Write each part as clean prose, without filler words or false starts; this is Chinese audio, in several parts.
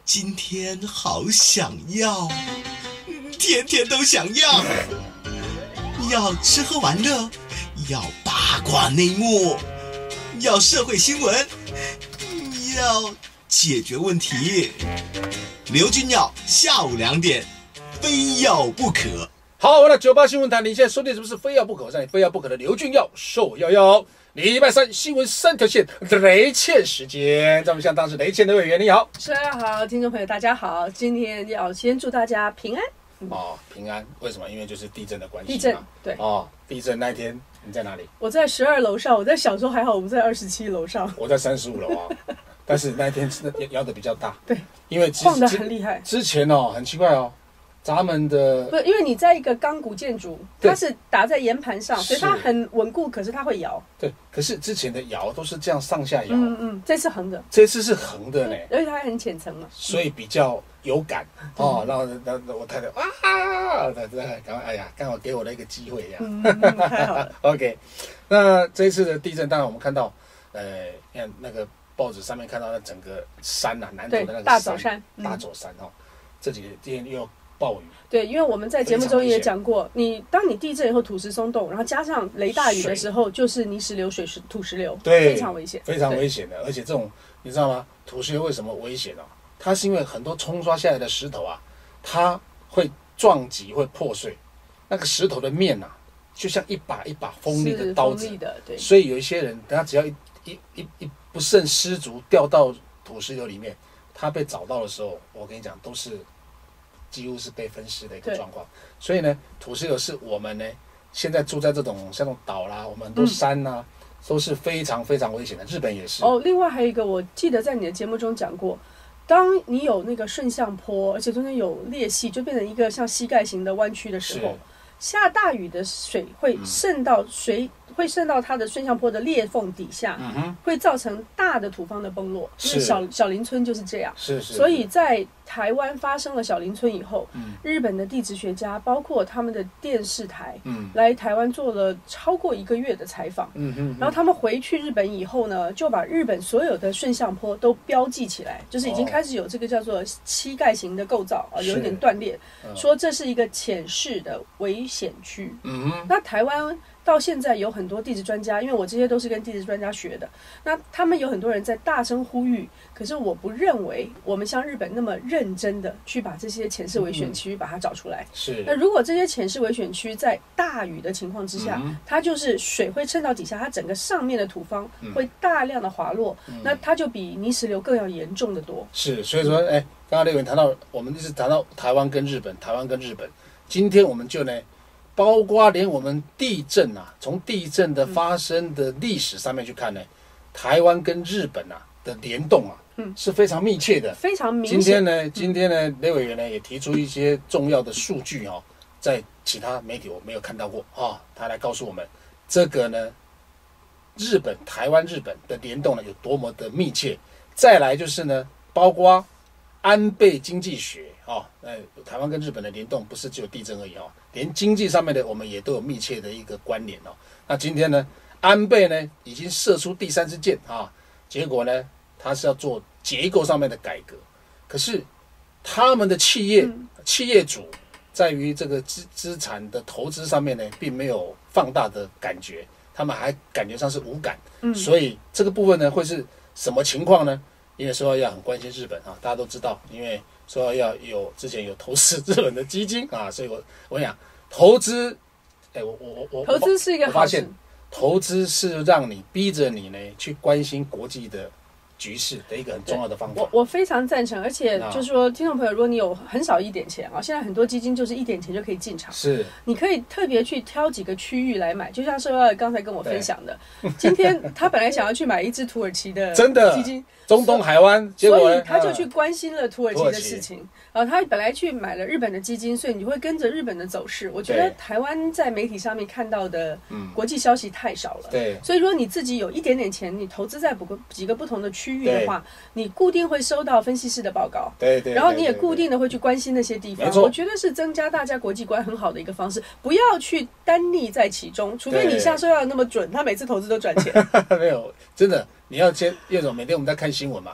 今天好想要，天天都想要。要吃喝玩乐，要八卦内幕，要社会新闻，要解决问题。刘君耀下午2点，非要不可。 好，我的98新闻台，你现在收听是不是非要不可？让你非要不可的刘俊耀受邀邀。礼拜三新闻3条线雷倩时间，咱们向当时雷倩的委员你好， 大家好，听众朋友大家好，今天要先祝大家平安。 平安，为什么？因为就是地震的关系。 地震，对。 地震那一天你在哪里？ 我在12楼上，我在想说还好我们在27楼上。 我在35楼啊，但是那一天摇的比较大。 对， 因为晃得很厉害。 之前很奇怪咱们的不是因为你在一个钢骨建筑，它是打在岩盘上，所以它很稳固，可是它会摇。 对，可是之前的摇都是这样上下摇。 这次横的。 这次是横的呢， 而且它还很浅层嘛， 所以比较有感然后我太太赶快，哎呀，刚好给我了一个机会呀。 太好了。 OK， 那这一次的地震，当然我们看到，看那个报纸上面看到那整个山南投的那个大走山， 大走山这几天又有暴雨。 对，因为我们在节目中也讲过，当你地震以后土石松动，然后加上雷大雨的时候，就是泥石流、土石流， 对， 非常危险， 非常危险的。而且这种你知道吗？土石流为什么危险它是因为很多冲刷下来的石头它会撞击、会破碎，那个石头的面就像一把一把锋利的刀子， 对。 所以有一些人，他只要一不慎失足掉到土石流里面，他被找到的时候，我跟你讲，都是几乎是被分尸的一个状况。所以呢，土石流是我们呢现在住在像这种岛啦，我们很多山都是非常非常危险的。日本也是。 另外还有一个，我记得在你的节目中讲过，当你有那个顺向坡，而且中间有裂隙，就变成一个像膝盖型的弯曲的时候，下大雨的水会渗到它的顺向坡的裂缝底下，会造成大的土方的崩落。因为小林村就是这样。所以在台湾发生了小林村以后，日本的地质学家包括他们的电视台，来台湾做了超过1个月的采访。然后他们回去日本以后呢，就把日本所有的顺向坡都标记起来，就是已经开始有这个叫做膝盖型的构造有一点断裂，说这是一个浅式的危险区。那台湾到现在有很多地质专家，因为我这些都是跟地质专家学的，那他们有很多人在大声呼吁，可是我不认为我们像日本那么认真的去把这些浅式危险区把它找出来。那如果这些浅式危险区在大雨的情况之下，它就是水会渗到底下，它整个上面的土方会大量的滑落，那它就比泥石流更要严重的多。 所以说刚刚刘委员谈到，我们一直谈到台湾跟日本，今天我们就呢包括连我们地震从地震的发生的历史上面去看呢，台湾跟日本的联动是非常密切的， 非常明显。 今天呢，雷委员呢也提出一些重要的数据在其他媒体我没有看到过他来告诉我们这个呢，台湾日本的联动呢有多么的密切。再来就是呢，包括安倍经济学台湾跟日本的联动不是只有地震而已连经济上面的我们也都有密切的一个关联那今天呢，安倍呢已经射出第3支箭结果呢，他是要做结构上面的改革，可是他们的企业主在于这个资产的投资上面呢，并没有放大的感觉，他们还感觉上是无感，所以这个部分呢会是什么情况呢？因为说要很关心日本大家都知道，因为说要之前有投资日本的基金所以我想投资， 投资是一个好事。 我发现投资是让你逼着你呢去关心国际的局势的一个很重要的方法。 我非常赞成，而且就是说，听众朋友，如果你有很少1点钱现在很多基金就是1点钱就可以进场，你可以特别去挑几个区域来买，就像社要刚才跟我分享的，今天他本来想要去买一只土耳其的基金。 中东海湾， 所以他就去关心了土耳其的事情。他本来去买了日本的基金，所以你会跟着日本的走势。我觉得台湾在媒体上面看到的国际消息太少了。所以如果你自己有1点点钱，你投资在几个不同的区域的话，你固定会收到分析师的报告。然后你也固定的会去关心那些地方。我觉得是增加大家国际观很好的一个方式，不要去单溺在其中，除非你像说要那么准，他每次投资都赚钱。 没有，真的。你要先叶总，每天我们在看新闻嘛，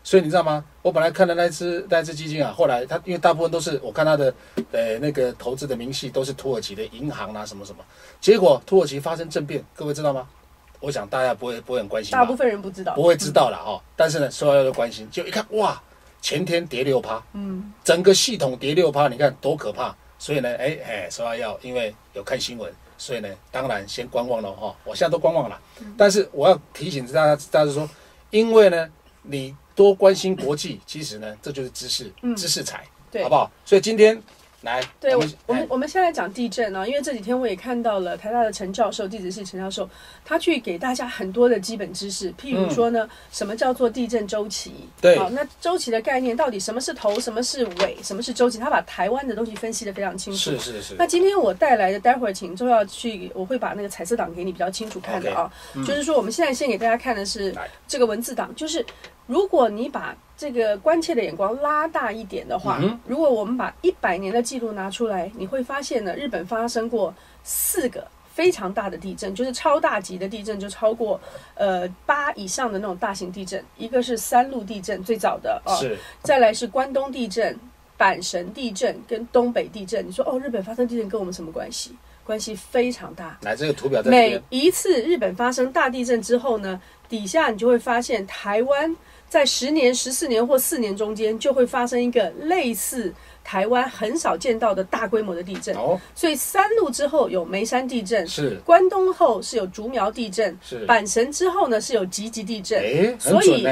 所以你知道吗？我本来看的那只基金啊，后来它因为大部分都是我看它的那个投资的明细都是土耳其的银行啊什么什么，结果土耳其发生政变，各位知道吗？我想大家不会很关心吧， 大部分人不知道， 不会知道啦哦。但是呢，所有人都关心，就一看哇，前天跌6%，整个系统跌6%，你看多可怕。所以呢，说要因为有看新闻，所以呢，当然先观望了哈。我现在都观望了，但是我要提醒大家说，因为呢，你多关心国际，其实呢，这就是知识财，好不好？所以今天来， 对我们现在讲地震啊，因为这几天我也看到了台大的陈教授，地质系陈教授，他去给大家很多的基本知识，譬如说呢，什么叫做地震周期？ 对， 好，那周期的概念到底什么是头，什么是尾，什么是周期？他把台湾的东西分析得非常清楚。 是。 那今天我带来的，待会儿请周要去，我会把那个彩色档给你比较清楚看的啊。就是说，我们现在先给大家看的是这个文字档，就是如果你把这个关切的眼光拉大一点的话，如果我们把100年的记录拿出来，你会发现呢，日本发生过4个非常大的地震，就是超大级的地震，就超过8以上的那种大型地震。一个是3鹿地震，最早的是， 再来是关东地震、阪神地震跟东北地震。你说日本发生地震跟我们什么关系？关系非常大。 来，这个图表在这边。 每一次日本发生大地震之后呢，底下你就会发现台湾在10年、14年或4年中间就会发生一个类似台湾很少见到的大规模的地震。所以3鹿之后有梅山地震， 是关东后是有竹苗地震， 是阪神之后呢是有集集地震。 所以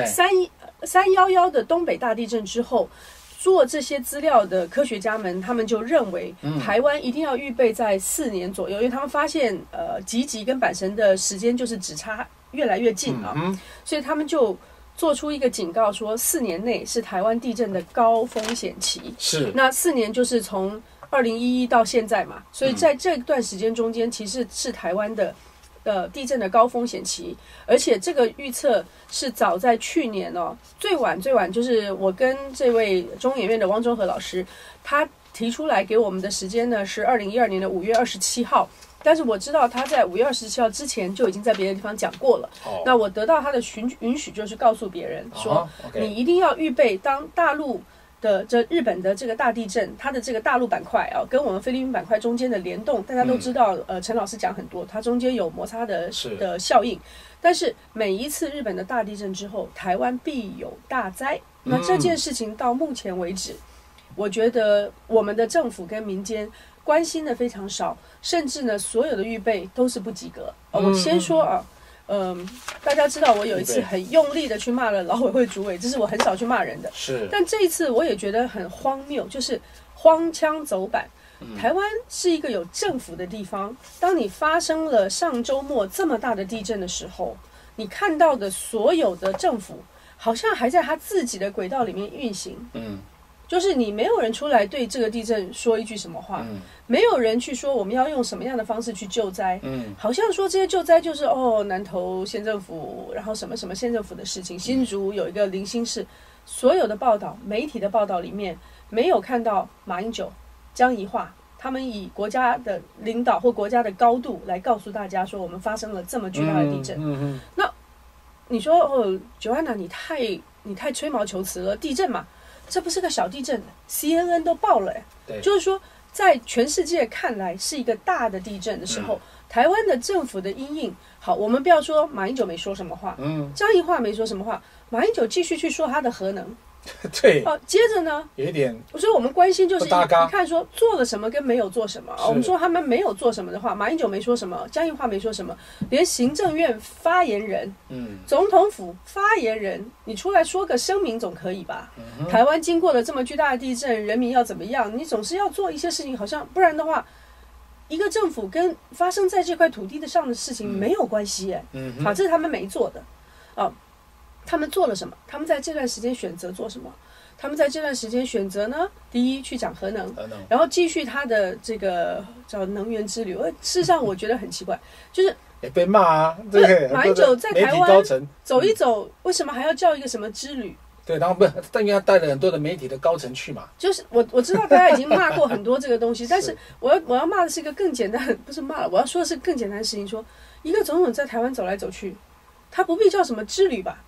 311的东北大地震之后，做这些资料的科学家们，他们就认为台湾一定要预备在4年左右，因为他们发现集集跟阪神的时间就是只差越来越近啊，所以他们就做出一个警告说，4年内是台湾地震的高风险期。 是， 那4年就是从2011到现在嘛，所以在这段时间中间，其实是台湾的地震的高风险期，而且这个预测是早在去年最晚就是我跟这位中研院的汪中和老师，他提出来给我们的时间呢是2012年的5月27号。但是我知道他在5月27号之前就已经在别的地方讲过了。那我得到他的允许，就是告诉别人说，你一定要预备，当大陆的日本的这个大地震，它的这个大陆板块跟我们菲律宾板块中间的联动，大家都知道，陈老师讲很多，它中间有摩擦的效应。但是每一次日本的大地震之后，台湾必有大灾。那这件事情到目前为止，我觉得我们的政府跟民间关心的非常少，甚至呢，所有的预备都是不及格。我先说大家知道我有一次很用力的去骂了劳委会主委，这是我很少去骂人的。 是， 但这一次我也觉得很荒谬，就是荒腔走板。台湾是一个有政府的地方，当你发生了上周末这么大的地震的时候，你看到的所有的政府好像还在他自己的轨道里面运行。就是你没有人出来对这个地震说一句什么话，没有人去说我们要用什么样的方式去救灾，好像说这些救灾就是南投县政府，然后什么什么县政府的事情，新竹有一个零星市，所有的报道，媒体的报道里面没有看到马英九、江宜桦他们以国家的领导或国家的高度来告诉大家说我们发生了这么巨大的地震。那你说Joanna 你太吹毛求疵了，地震嘛，这不是个小地震 CNN 都报了就是说在全世界看来是一个大的地震的时候，台湾的政府的因应，好，我们不要说马英九没说什么话，江宜桦没说什么话，马英九继续去说他的核能， 对， 接着呢， 有一点， 所以我们关心就是你看说做了什么跟没有做什么。我们说他们没有做什么的话，马英九没说什么，江宜桦没说什么，连行政院发言人、总统府发言人，你出来说个声明总可以吧？台湾经过了这么巨大的地震，人民要怎么样？你总是要做一些事情，好像不然的话，一个政府跟发生在这块土地上的事情没有关系好，这是他们没做的他们做了什么？他们在这段时间选择做什么？他们在这段时间选择呢，第一去讲核能，然后继续他的这个叫能源之旅。事实上我觉得很奇怪，就是也被骂啊，对， 马英九在台湾走一走，为什么还要叫一个什么之旅？ 对，然后但因为他带了很多的媒体的高层去嘛。 就是我知道大家已经骂过很多这个东西，但是我要骂的是一个更简单，不是骂了，我要说的是更简单的事情，说一个总统在台湾走来走去，他不必叫什么之旅吧？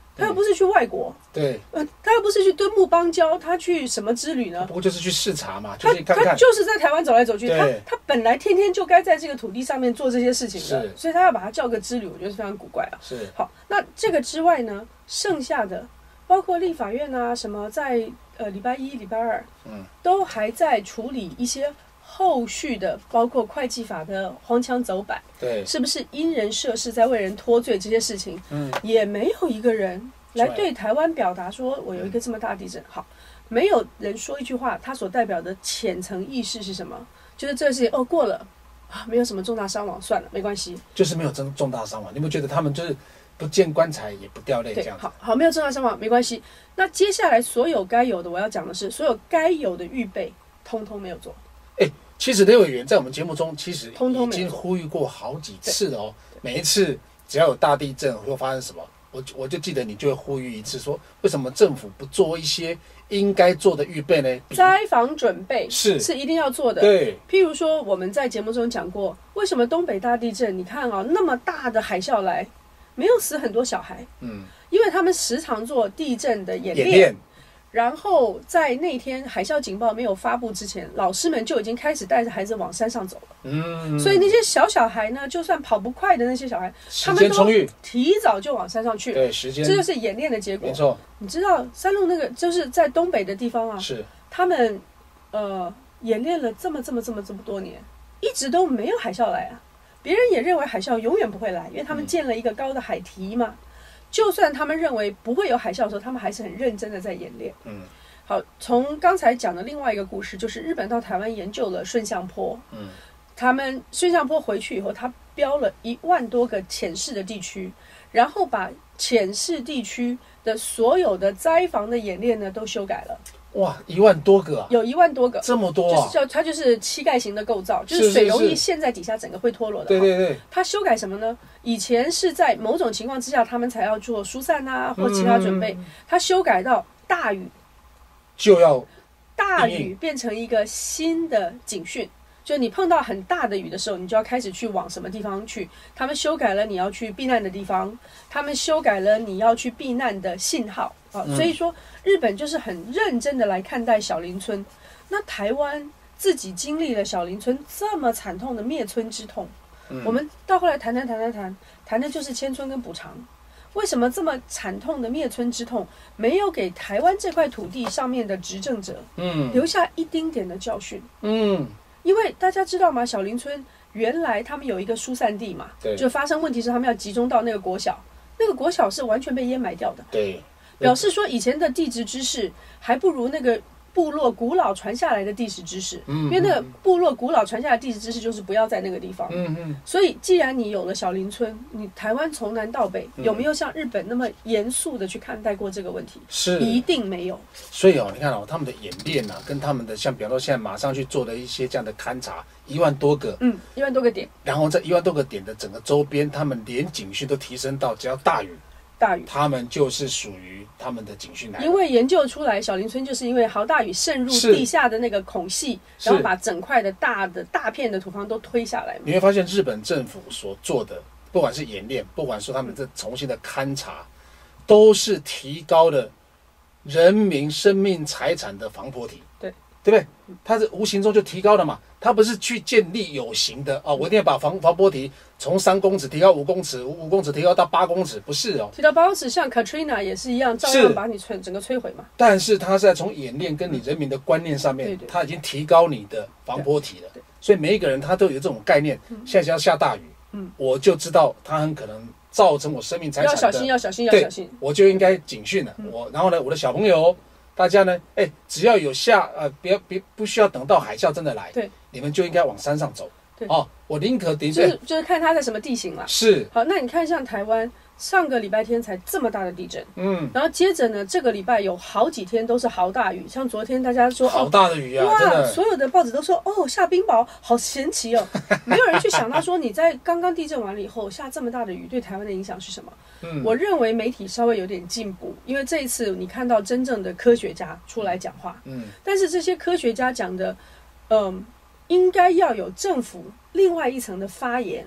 他又不是去外国， 对， 他又不是去敦睦邦交，他去什么之旅呢？ 不过就是去视察嘛，就是看看。 他就是在台湾走来走去，他本来天天就该在这个土地上面做这些事情的，所以他要把它叫个之旅，我觉得是非常古怪啊。 是。 好，那这个之外呢，剩下的包括立法院啊，什么在礼拜一、礼拜二，都还在处理一些后续的，包括会计法的荒腔走板， 对， 是不是因人设事，在为人脱罪这些事情，也没有一个人来对台湾表达说，我有一个这么大地震，好，没有人说一句话，他所代表的浅层意识是什么？就是这个事情过了啊，没有什么重大伤亡，算了，没关系， 就是没有重大伤亡。你有没有觉得他们就是不见棺材也不掉泪这样子？ 好，没有重大伤亡，没关系。那接下来所有该有的，我要讲的是，所有该有的预备，通通没有做。 其实雷委员在我们节目中其实已经呼吁过好几次了哦。每一次只要有大地震会发生什么，我就记得你就会呼吁一次，说为什么政府不做一些应该做的预备呢？ 灾防准备是一定要做的。 对， 譬如说我们在节目中讲过，为什么东北大地震，你看啊，那么大的海啸来，没有死很多小孩，因为他们时常做地震的演练。然后在那天海啸警报没有发布之前，老师们就已经开始带着孩子往山上走了。所以那些小孩呢，就算跑不快的那些小孩，他们都提早就往山上去。 对，时间， 这就是演练的结果。 没错， 你知道山路那个就是在东北的地方啊， 是他们演练了这么多年，一直都没有海啸来啊。别人也认为海啸永远不会来，因为他们建了一个高的海堤嘛。就算他们认为不会有海啸的时候，他们还是很认真的在演练。好，从刚才讲的另外一个故事，就是日本到台湾研究了顺向坡。他们顺向坡回去以后，他标了1万多个浅市的地区，然后把浅市地区的所有的灾防的演练呢都修改了。 哇，1万多个啊！ 有1万多个， 这么多啊！ 它就是膝盖型的构造，就是水容易陷在底下，整个会脱落的。 对。 它修改什么呢？以前是在某种情况之下，他们才要做疏散啊或其他准备。它修改到大雨就要大雨变成一个新的警讯。就你碰到很大的雨的时候，你就要开始去往什么地方去。他们修改了你要去避难的地方，他们修改了你要去避难的信号啊。所以说，日本就是很认真的来看待小林村。那台湾自己经历了小林村这么惨痛的灭村之痛，我们到后来谈的就是迁村跟补偿。为什么这么惨痛的灭村之痛没有给台湾这块土地上面的执政者留下一丁点的教训？因为大家知道吗？小林村原来他们有一个疏散地嘛，就发生问题时他们要集中到那个国小，那个国小是完全被淹埋掉的。 对， 表示说以前的地质知识还不如那个部落古老传下来的地质知识，因为那个部落古老传下来的地质知识就是不要在那个地方。所以既然你有了小林村，你台湾从南到北有没有像日本那么严肃的去看待过这个问题？ 是， 一定没有。 所以你看他们的演练啊，跟他们的像比方说现在马上去做的一些这样的勘察，1万多个 ，1万多个点， 然后在1万多个点的整个周边，他们连警讯都提升到只要大雨，他们就是属于他们的警讯来。 因为研究出来，小林村就是因为豪大雨渗入地下的那个孔隙，然后把整块的大片的土方都推下来。 你会发现日本政府所做的，不管是演练，不管说他们这重新的勘察，都是提高了人民生命财产的防波堤。对不对？它是无形中就提高了嘛，它不是去建立有形的我一定要把防波堤从3公尺提高5公尺，5公尺提高到8公尺，不是提到8公尺，像 Katrina 也是一样，照样把你整个摧毁嘛。 但是它是在从演练跟你人民的观念上面，它已经提高你的防波堤了。所以每一个人他都有这种概念，现在要下大雨，我就知道它很可能造成我生命财产的， 要小心， 我就应该警讯了。然后呢，我的小朋友。大家呢，只要有不需要等到海啸真的来，你们就应该往山上走。我宁可就是看它在什么地形了。 是。 好，那你看像台湾上个礼拜天才这么大的地震，然后接着呢，这个礼拜有好几天都是豪大雨，像昨天大家说好大的雨啊，真的， 所有的报纸都说下冰雹，好神奇哦。没有人去想到说你在刚刚地震完了以后下这么大的雨对台湾的影响是什么？我认为媒体稍微有点进步，因为这一次你看到真正的科学家出来讲话，但是这些科学家讲的，应该要有政府另外一层的发言，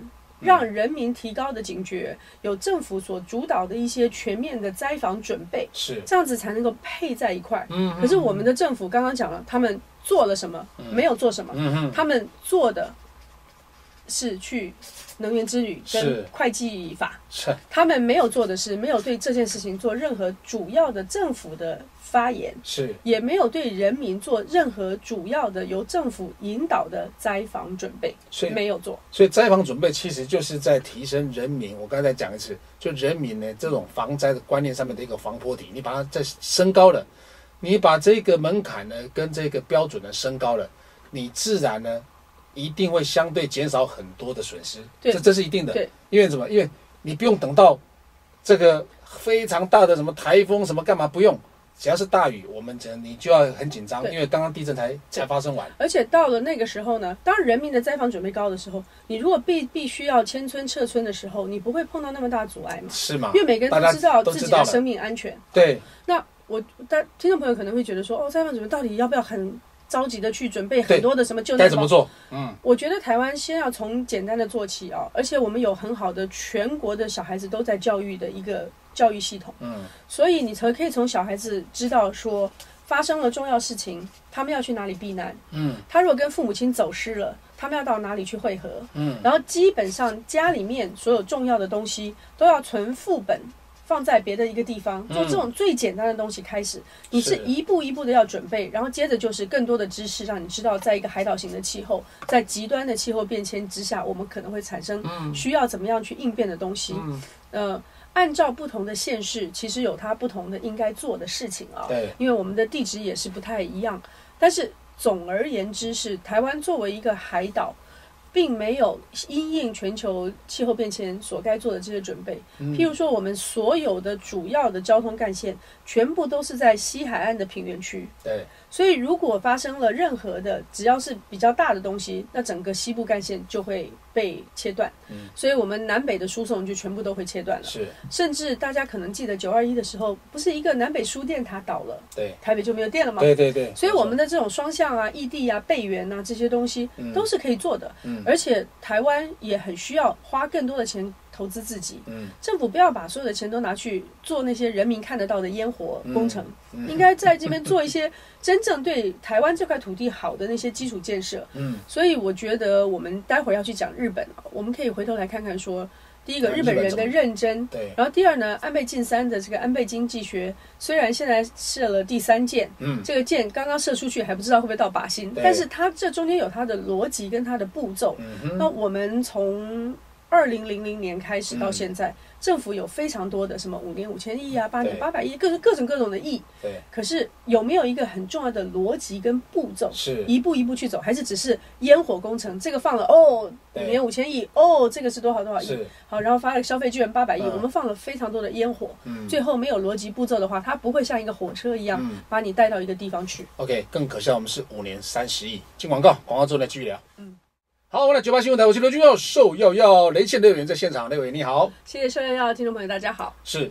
让人民提高的警觉，有政府所主导的一些全面的灾防准备， 是这样子才能够配在一块。可是我们的政府刚刚讲了，他们做了什么？没有做什么。他们做的是去能源之旅跟会计法，他们没有做的是没有对这件事情做任何主要的政府的发言， 是也没有对人民做任何主要的由政府引导的灾防准备，所以没有做。 所以灾防准备其实就是在提升人民，我刚才再讲一次，就人民呢这种防灾的观念上面的一个防波堤，你把它再升高了，你把这个门槛呢跟这个标准呢升高了，你自然呢一定会相对减少很多的损失，这是一定的。因为什么？因为你不用等到这个非常大的什么台风什么干嘛，不用，只要是大雨，你就要很紧张，因为刚刚地震才发生完。 而且到了那个时候呢，当人民的灾防准备高的时候，你如果必须要迁村撤村的时候，你不会碰到那么大阻碍嘛？ 是吗？ 因为每个人都知道自己的生命安全。 对。 那听众朋友可能会觉得说，灾防准备到底要不要很着急的去准备很多的什么救难包？该怎么做？ 我觉得台湾先要从简单的做起啊，而且我们有很好的全国的小孩子都在教育的一个教育系统，所以你可以从小孩子知道说发生了重要事情，他们要去哪里避难，他如果跟父母亲走失了，他们要到哪里去汇合，然后基本上家里面所有重要的东西都要存副本。放在别的一个地方，做这种最简单的东西开始，你是一步一步的要准备，然后接着就是更多的知识，让你知道在一个海岛型的气候，在极端的气候变迁之下，我们可能会产生需要怎么样去应变的东西。按照不同的县市，其实有它不同的应该做的事情啊。因为我们的地质也是不太一样，但是总而言之是，台湾作为一个海岛，并没有因应全球气候变迁所该做的这些准备。譬如说，我们所有的主要的交通干线，全部都是在西海岸的平原区。 对。 所以，如果发生了任何的，只要是比较大的东西，那整个西部干线就会被切断。所以我们南北的输送就全部都会切断了。 是。 甚至大家可能记得921的时候，不是一个南北输电塔倒了， 对， 台北就没有电了吗？ 对。 所以我们的这种双向啊、异地啊、备援啊这些东西，都是可以做的。而且台湾也很需要花更多的钱投资自己。政府不要把所有的钱都拿去做那些人民看得到的烟火工程，应该在这边做一些真正对台湾这块土地好的那些基础建设。所以我觉得我们待会儿要去讲日本，我们可以回头来看看说，第一个日本人的认真， 对， 然后第二呢，安倍晋三的这个安倍经济学，虽然现在射了第3箭，这个箭刚刚射出去还不知道会不会到靶心，但是它这中间有它的逻辑跟它的步骤。那我们从2000年开始到现在，政府有非常多的什么5年5000亿啊，8年800亿，各种的亿。 对。 可是有没有一个很重要的逻辑跟步骤， 是一步一步去走，还是只是烟火工程？这个放了5年5000亿，这个是多少亿？好，然后发了消费券800亿，我们放了非常多的烟火，最后没有逻辑步骤的话，它不会像一个火车一样把你带到一个地方去。 OK， 更可笑，我们是5年30亿。进广告之后再继续聊。好，我来98新闻台，我是刘君佑，受要雷倩雷委员在现场，雷委你好。 谢谢受要听众朋友，大家好。 是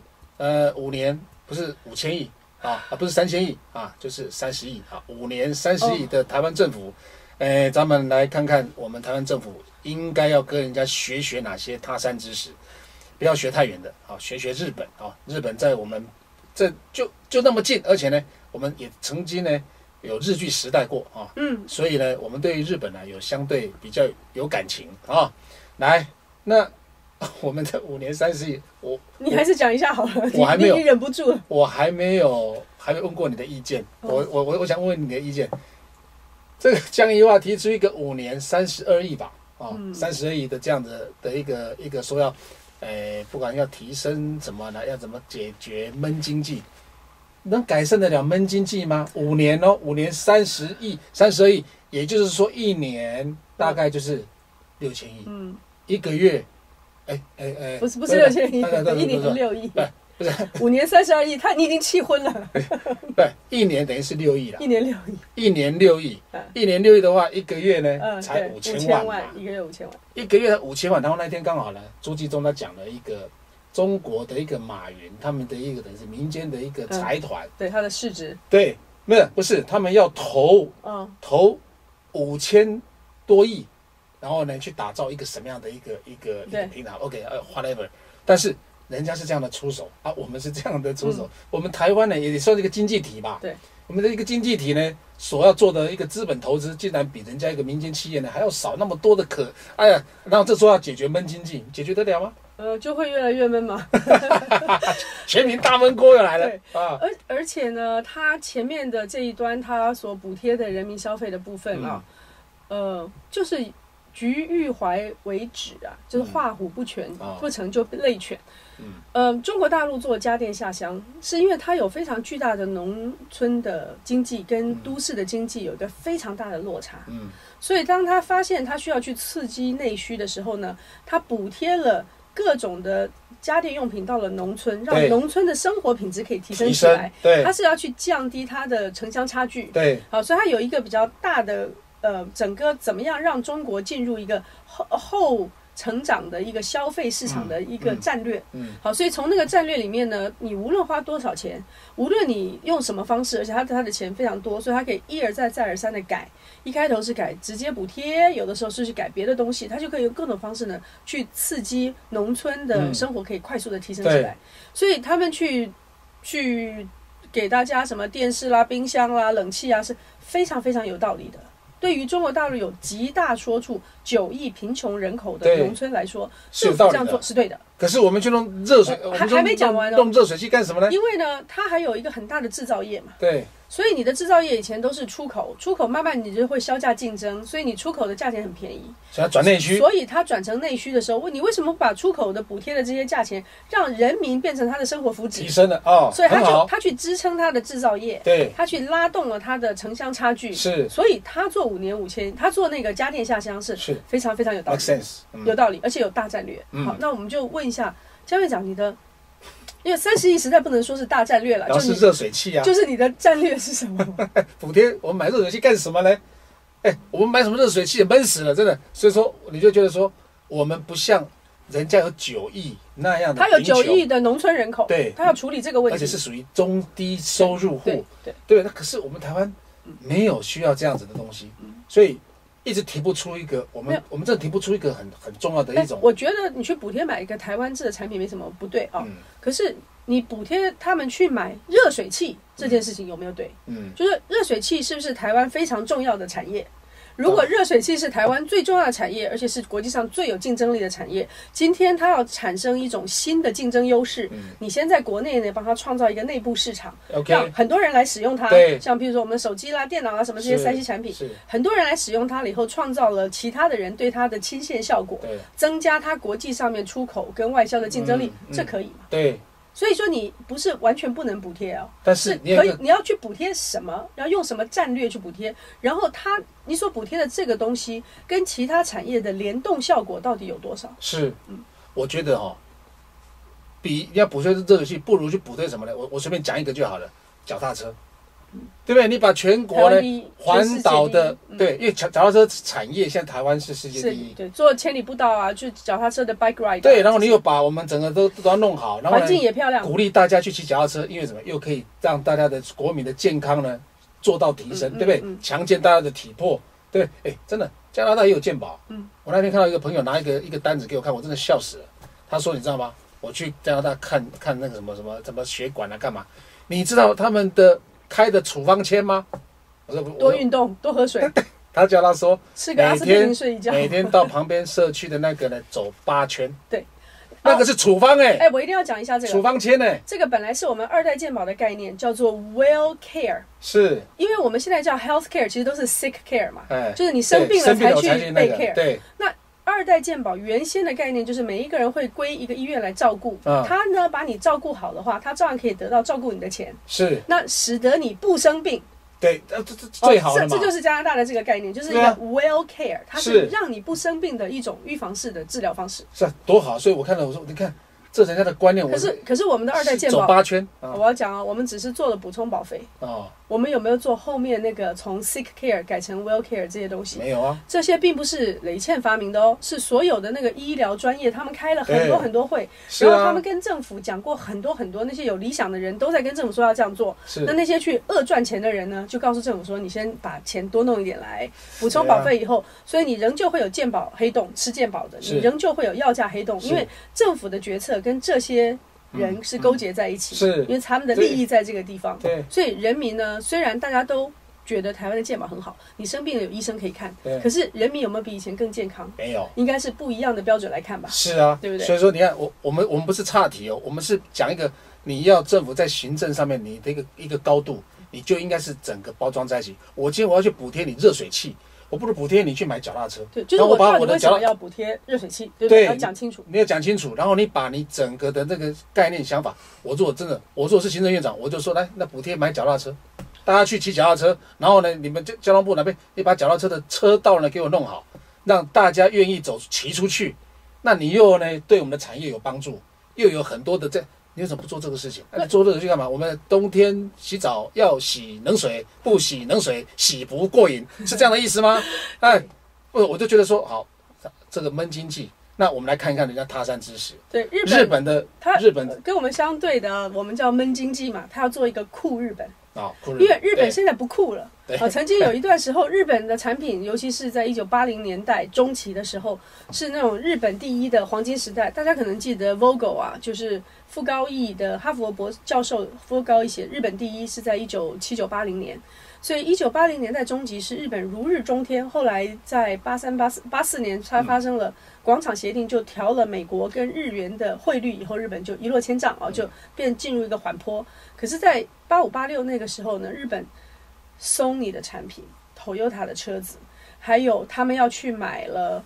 ，5年不是5000亿啊，不是3000亿啊，就是30亿啊，5年30亿的台湾政府，咱们来看看我们台湾政府应该要跟人家学哪些他山之石，不要学太远的啊，学日本啊，日本在我们这就那么近，而且呢，我们也曾经呢。有日据时代过啊，所以呢，我们对于日本呢有相对比较有感情啊。来，那我们的5年30亿， 你还是讲一下好了， 我还没有， 你忍不住了， 我还没问过你的意见，我想问你的意见。这个江宜桦提出一个5年32亿吧，32亿的这样的一个说要，不管要提升什么呢，要怎么解决闷经济。能改善得了闷经济吗？5年5年32亿，也就是说1年大概就是6000亿，一个月， 不是6000亿，1年6亿，不是5年32亿，你已经气昏了， 对，1年等于是6亿了，1年6亿，1年6亿的话，一个月呢才5000万， 一个月5000万， 一个月5000万，然后那天刚好呢，朱继忠他讲了一个。中国的一个马云，他们的一个等于是民间的一个财团， 对它的市值， 对，不是他们要投5000多亿然后呢去打造一个什么样的一个对平台 ，OK， whatever， 但是人家是这样的出手啊，我们是这样的出手，我们台湾呢也算是一个经济体吧， 对， 我们的一个经济体呢所要做的一个资本投资，竟然比人家一个民间企业呢还要少那么多的哎呀，然后这时候要解决闷经济，解决得了吗？ 就会越来越闷嘛。 全民大闷锅又来了啊！ 而且呢，它前面的这一端，它所补贴的人民消费的部分啊，就是橘欲怀为止啊，就是画虎不全，不成就类犬。中国大陆做家电下乡，是因为它有非常巨大的农村的经济跟都市的经济有一个非常大的落差。所以当他发现他需要去刺激内需的时候呢，他补贴了各种的家电用品到了农村，让农村的生活品质可以提升起来。 对， 它是要去降低它的城乡差距。 对， 好，所以它有一个比较大的整个怎么样让中国进入一个后成长的一个消费市场的一个战略。好，所以从那个战略里面呢，你无论花多少钱，无论你用什么方式，而且它的钱非常多，所以它可以一而再再而三的改。一开头是改直接补贴，有的时候是去改别的东西，它就可以用各种方式呢去刺激农村的生活可以快速的提升起来。所以他们去给大家什么电视啦、冰箱啦、冷气啊，是非常非常有道理的。对于中国大陆有极大说处9亿贫穷人口的农村来说， 是有道理的， 这样做是对的。 可是我们去弄热水， 还没讲完哦， 弄热水器干什么呢？ 因为呢，它还有一个很大的制造业嘛。 对。 所以你的制造业以前都是出口慢慢你就会销价竞争，所以你出口的价钱很便宜， 所以它转内需。 所以它转成内需的时候，你为什么不把出口的补贴的这些价钱让人民变成他的生活福祉提升了哦？ 所以他去支撑他的制造业， 对， 他去拉动了他的城乡差距， 是， 所以他做5年5千，他做那个家电下乡是非常非常有道理 ，make sense， 有道理，而且有大战略。好，那我们就问一下江院长，你的。因为30亿实在不能说是大战略了， 然后是热水器啊， 就是你的战略是什么？ 补贴我们买热水器干什么呢？我们买什么热水器闷死了，真的。所以说你就觉得说，我们不像人家有9亿那样的， 他有9亿的农村人口， 对， 他要处理这个问题， 而且是属于中低收入户， 对。 那可是我们台湾没有需要这样子的东西，所以一直提不出一个我们这提不出一个很重要的一种。 我觉得你去补贴买一个台湾制的产品没什么不对啊，可是你补贴他们去买热水器这件事情有没有对？就是热水器是不是台湾非常重要的产业？如果热水器是台湾最重要的产业，而且是国际上最有竞争力的产业，今天它要产生一种新的竞争优势，你先在国内呢帮它创造一个内部市场，让很多人来使用它。像比如说我们手机啦、电脑啦什么这些3C 产品，很多人来使用它了以后，创造了其他的人对它的倾泻效果，增加它国际上面出口跟外销的竞争力，这可以吗？ 对。 所以说你不是完全不能补贴哦， 但是可以，你要去补贴什么，然后用什么战略去补贴，然后你所补贴的这个东西跟其他产业的联动效果到底有多少？ 是，我觉得比你要补贴热水器，不如去补贴什么呢？我随便讲一个就好了，脚踏车。对不对？你把全国呢环岛的，对，因为脚踏车产业现在台湾是世界第一， 对，做千里步道啊，就脚踏车的 bike ride， 对，然后你又把我们整个都要弄好，然后环境也漂亮， 鼓励大家去骑脚踏车，因为什么？又可以让大家的国民的健康呢做到提升，对不对？强健大家的体魄，对，真的，加拿大也有健保，我那天看到一个朋友拿一个单子给我看，我真的笑死了。他说，你知道吗？我去加拿大看那个什么血管啊，干嘛？你知道他们的开的处方签吗？我说多运动，多喝水。 他叫他说， 吃个阿司匹林睡一觉， 每天到旁边社区的那个呢走8圈。 对， 那个是处方我一定要讲一下这个处方签这个本来是我们2代健保的概念，叫做 well care。 是， 因为我们现在叫 health care， 其实都是 sick care 嘛，就是你生病了才去被 care。 对， 那2代健保原先的概念就是每一个人会归一个医院来照顾，他呢把你照顾好的话，他照样可以得到照顾你的钱， 是， 那使得你不生病。 对，这最好的嘛。 这就是加拿大的这个概念，就是一个 well care， 它是让你不生病的一种预防式的治疗方式。 是啊，多好！所以我看到我说，你看这人家的观念。 可是我们的二代健保走8圈， 我要讲啊，我们只是做了补充保费哦， 我们有没有做后面那个从 sick care 改成 well care 这些东西？ 没有啊， 这些并不是雷倩发明的哦，是所有的那个医疗专业，他们开了很多很多会，然后他们跟政府讲过很多很多，那些有理想的人都在跟政府说要这样做。那些去恶赚钱的人呢，就告诉政府说，你先把钱多弄一点来，补充保费以后，所以你仍旧会有健保黑洞，吃健保的，你仍旧会有药价黑洞，因为政府的决策跟这些人是勾结在一起，因为他们的利益在这个地方。对，所以人民呢，虽然大家都觉得台湾的健保很好，你生病了有医生可以看，可是人民有没有比以前更健康？没有，应该是不一样的标准来看吧？是啊，对不对？ 所以说，你看，我们不是岔题哦，我们是讲一个你要政府在行政上面你的一个高度，你就应该是整个包装在一起。我今天我要去补贴你热水器。我不如补贴你去买脚踏车， 对，就是我到底为什么要补贴热水器，对不对？要讲清楚， 你要讲清楚，然后你把你整个的那个概念想法，我如果是行政院长，我就说来，那补贴买脚踏车，大家去骑脚踏车，然后呢，你们交通部那边，你把脚踏车的车道呢给我弄好，让大家愿意骑出去，那你又呢对我们的产业有帮助，又有很多的你为什么不做这个事情？你做这个去干嘛？我们冬天洗澡要洗冷水，不洗冷水洗不过瘾，是这样的意思吗？哎，我就觉得说，好，这个闷经济，那我们来看一看人家他山之石。 对， 日本跟我们相对的，我们叫闷经济嘛，他要做一个酷日本。 因为日本现在不酷了。曾经有一段时候，日本的产品，尤其是在1980年代中期的时候，是那种日本第一的黄金时代。大家可能记得 Vogel 啊，就是傅高义的哈佛博教授傅高义写日本第一是在1979、80年。所以1980年代中期是日本如日中天，后来在84年它发生了广场协定，就调了美国跟日元的汇率以后，日本就一落千丈啊，就进入一个缓坡。可是，在85、86那个时候呢，日本Sony 的产品、Toyota 的车子，还有他们买了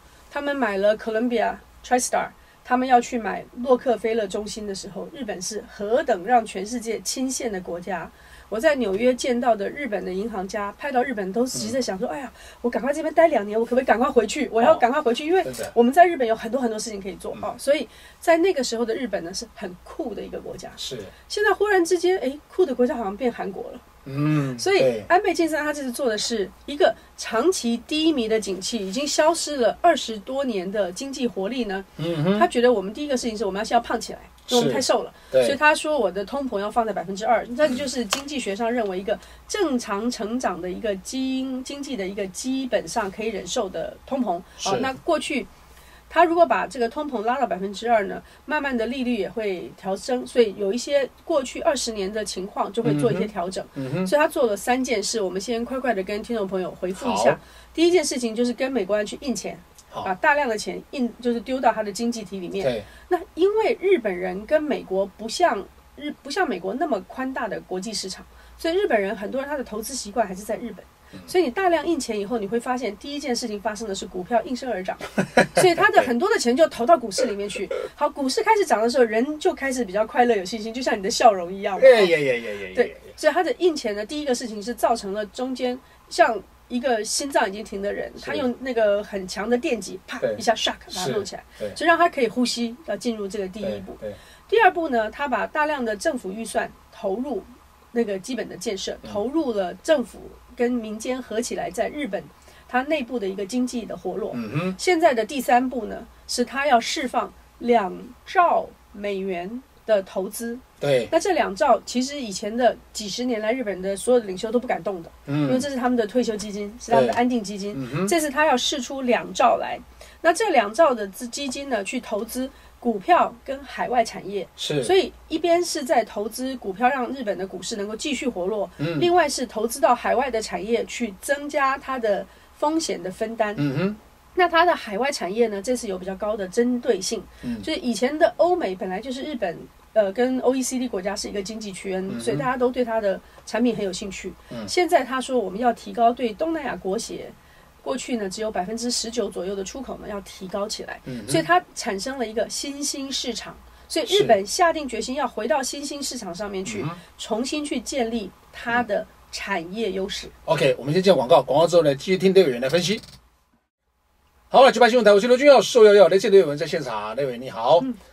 Columbia、TriStar， 他们要去买洛克菲勒中心的时候，日本是何等让全世界钦羡的国家。我在纽约见到的日本的银行家，派到日本都急着想说，哎呀，我赶快这边待2年，我可不可以赶快回去？我要赶快回去，因为我们在日本有很多很多事情可以做所以在那个时候的日本呢，是很酷的一个国家。是，现在忽然之间，酷的国家好像变韩国了。所以安倍晋三他这次做的是一个长期低迷的景气，已经消失了20多年的经济活力呢。他觉得我们第一个事情是我们先要胖起来。因为我们太瘦了，所以他说我的通膨要放在2%，这就是经济学上认为一个正常成长的一个经济的一个基本上可以忍受的通膨。那过去他如果把这个通膨拉到2%呢，慢慢的利率也会调升，所以有一些过去20年的情况就会做一些调整。所以他做了3件事，我们先快快的跟听众朋友回复一下。第一件事情就是跟美国人去印钱。把大量的钱就是丢到他的经济体里面。那因为日本人跟美国不像美国那么宽大的国际市场，所以日本人很多人他的投资习惯还是在日本。所以你大量印钱以后，你会发现第一件事情发生的是股票应声而涨，所以他的很多的钱就投到股市里面去。好，股市开始涨的时候，人就开始比较快乐有信心，就像你的笑容一样。对，所以他的印钱的第一个事情是造成了中间像一个心脏已经停的人，他用那个很强的电击，啪一下 shock 把它弄起来，所以让他可以呼吸，要进入这个第一步。第二步呢，他把大量的政府预算投入那个基本的建设，投入了政府跟民间合起来在日本它内部的一个经济的活络。现在的第3步呢，是他要释放2兆美元的投资。那这2兆其实以前的几十年来，日本的所有的领袖都不敢动的，因为这是他们的退休基金，是他们的安定基金。这次他要释出2兆来，那这2兆的基金呢，去投资股票跟海外产业。所以一边是在投资股票，让日本的股市能够继续活络，另外是投资到海外的产业，去增加它的风险的分担。那它的海外产业呢，这次有比较高的针对性。所以以前的欧美本来就是日本跟 OECD 国家是一个经济圈，所以大家都对它的产品很有兴趣。现在他说我们要提高对东南亚国协，过去呢只有19%左右的出口呢要提高起来，所以它产生了一个新兴市场。所以日本下定决心要回到新兴市场上面去，重新去建立它的产业优势。OK， 我们先进广告，广告之后呢，继续听刘委员来分析。好了，900新闻台，我是刘俊耀，受邀雷倩刘伟文在现场。刘伟你好。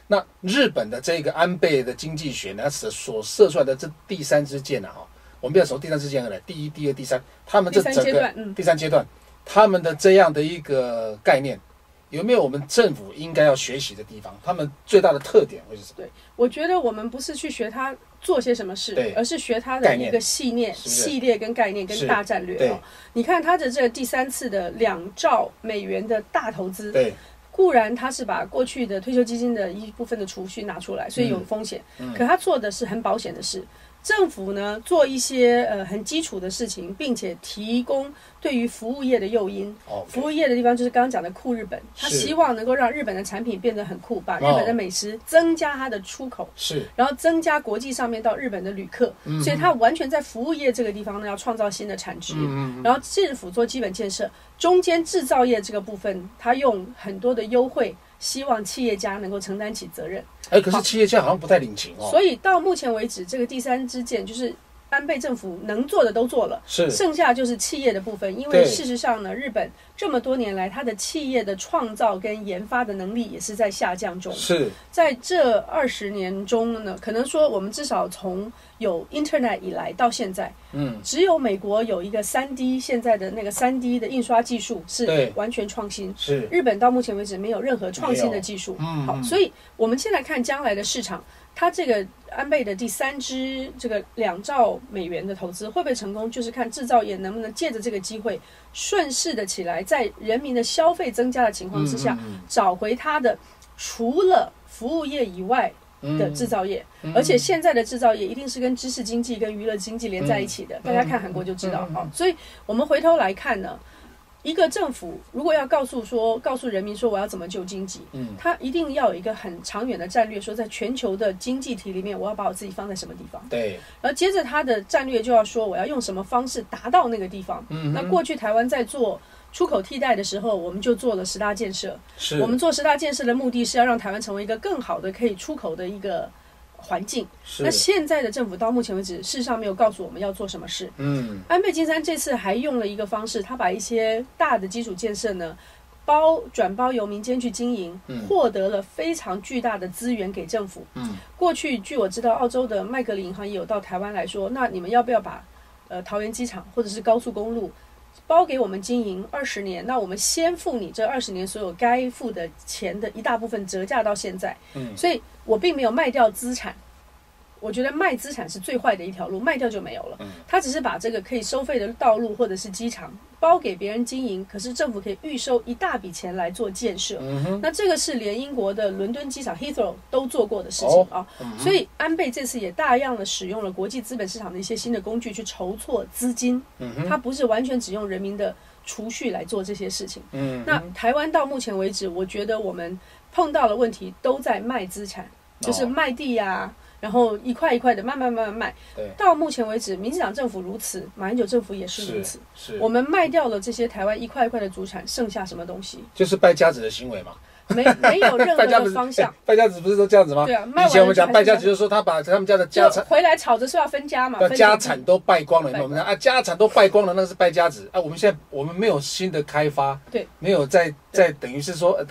那日本的这个安倍的经济学呢，所射出来的这第3支箭啊，我们不要从第3支箭而来，第1、第2、第3，他们这整个第3阶段，他们的这样的一个概念，有没有我们政府应该要学习的地方？他们最大的特点会是什么？ 对，我觉得我们不是去学他做些什么事，而是学他的一个系列跟概念跟大战略。你看他的这个第3次的2兆美元的大投资， 对。 固然他是把过去的退休基金的一部分的储蓄拿出来，所以有风险。可他做的是很保险的事。政府呢做一些很基础的事情，并且提供对于服务业的诱因。服务业的地方就是刚刚讲的酷日本，他希望能够让日本的产品变得很酷，把日本的美食增加它的出口，然后增加国际上面到日本的旅客。所以他完全在服务业这个地方呢要创造新的产值，然后政府做基本建设，中间制造业这个部分他用很多的优惠，希望企业家能够承担起责任。 可是企业家好像不太领情哦。 所以到目前为止，这个第3支箭就是安倍政府能做的都做了，剩下就是企业的部分。因为事实上呢，日本这么多年来，它的企业的创造跟研发的能力也是在下降中。在这20年中呢，可能说我们至少从有 Internet 以来到现在，只有美国有一个3D 现在的那个3D 的印刷技术是完全创新，日本到目前为止没有任何创新的技术。好，所以我们现在看将来的市场，它这个安倍的第3支这个2兆美元的投资会不会成功，就是看制造业能不能借着这个机会顺势的起来，在人民的消费增加的情况之下，找回它的除了服务业以外的制造业。而且现在的制造业一定是跟知识经济跟娱乐经济连在一起的，大家看韩国就知道。所以我们回头来看呢，一个政府如果要告诉人民说我要怎么救经济，他一定要有一个很长远的战略，说在全球的经济体里面，我要把我自己放在什么地方。 对。 然后接着他的战略就要说我要用什么方式达到那个地方。那过去台湾在做出口替代的时候，我们就做了10大建设。我们做10大建设的目的是要让台湾成为一个更好的可以出口的一个环境。那现在的政府到目前为止，事实上没有告诉我们要做什么事。安倍晋三这次还用了一个方式，他把一些大的基础建设呢，转包由民间去经营，获得了非常巨大的资源给政府。过去据我知道，澳洲的麦格理银行也有到台湾来说，那你们要不要把桃园机场或者是高速公路包给我们经营20年，那我们先付你这20年所有该付的钱的一大部分折价到现在。所以我并没有卖掉资产，我觉得卖资产是最坏的一条路，卖掉就没有了。他只是把这个可以收费的道路或者是机场包给别人经营，可是政府可以预收一大笔钱来做建设。那这个是连英国的伦敦机场 Heathrow 都做过的事情啊。所以安倍这次也大量的使用了国际资本市场的一些新的工具去筹措资金。他不是完全只用人民的储蓄来做这些事情。那台湾到目前为止，我觉得我们碰到的问题都在卖资产，就是卖地啊，然后一块一块的慢慢卖。到目前为止，民进党政府如此，马英九政府也是如此。我们卖掉了这些台湾一块一块的祖产，剩下什么东西？ 就是败家子的行为嘛。 没有任何的方向。 败家子不是都这样子吗？ 对啊， 以前我们讲败家子，就是说他把他们家的家产回来吵着说要分家嘛， 家产都败光了。我们讲家产都败光了，那是败家子啊。我们现在我们没有新的开发， 对， 没有在等于是说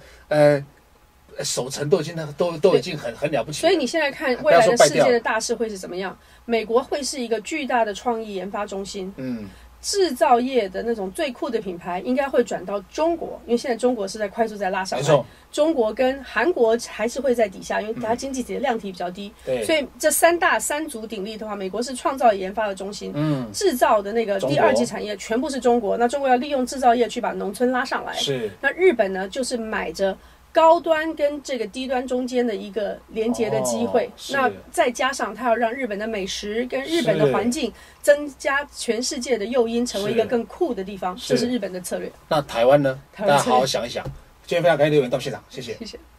守城都已经很了不起了。 所以你现在看未来的世界的大势会是怎么样？美国会是一个巨大的创意研发中心。制造业的那种最酷的品牌应该会转到中国，因为现在中国是在快速在拉上来。中国跟韩国还是会在底下，因为它经济体的量体比较低。所以这三足鼎立的话，美国是创造研发的中心，制造的那个第2级产业全部是中国。那中国要利用制造业去把农村拉上来。那日本呢，就是买着高端跟这个低端中间的一个连结的机会。那再加上它要让日本的美食跟日本的环境增加全世界的诱因，成为一个更酷的地方。这是日本的策略。 那台湾呢？大家好好想一想。今天非常感谢刘文到现场，谢谢。 谢谢。